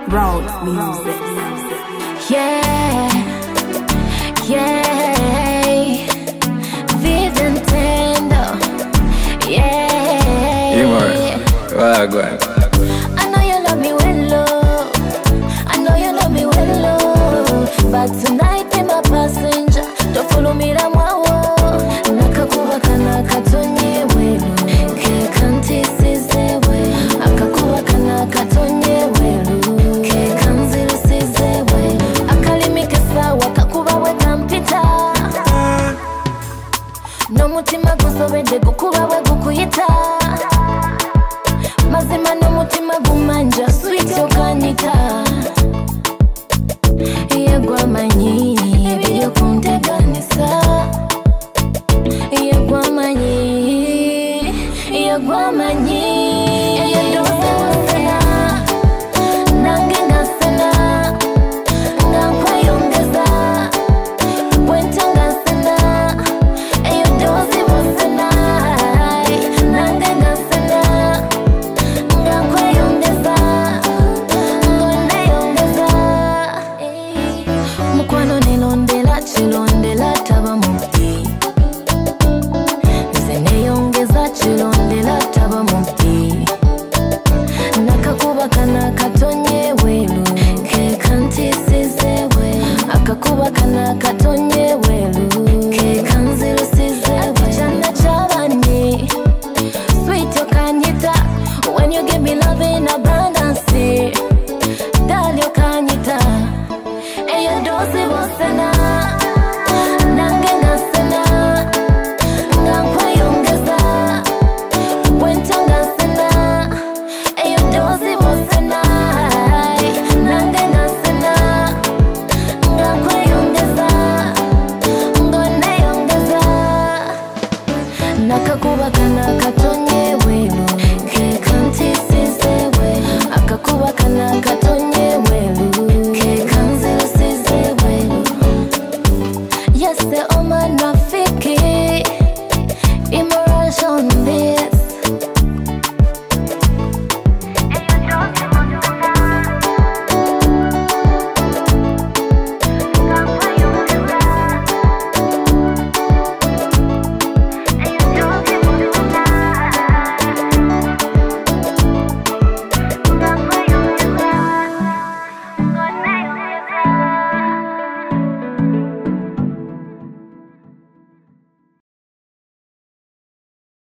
Road music. Yeah, yeah. Vivian Tendo. Yeah. Imorush Waguan. I know you love me well, love. I know you love me well, love. But tonight be my passenger. Don't follow me that wow. Nakakuba kana katonye welu. Ke kanti sizewe. Akakuba kana katonye welu. Ke kanzil sizewe. Akalimike sawa kakuba we kampita. No mutima gusobede gukuba we gukuyita. Mazima no mutima gumanja sweet okanyita. Yegwamanyi ebyo kunteganisa. Yegwamanyi eyedose wasena. Nange ngasena. Ngankweyongeza. Bwente ngasena. Eyedose wasena. Nange ngasena. Ngankweyongeza. Ngoneyongeza. Mukwano nelondela chilondela taba mubdi. Nze neyongeza chilondela taba mubdi. Nakakuba kana katonye welu. Ke kanti sizewe. Akakuba kana katonye welu. Ke kanziru sizewe. Chana chabani sweet okanyita. When you give me love in abundance, dali okanyita. Eyo dosi wasena.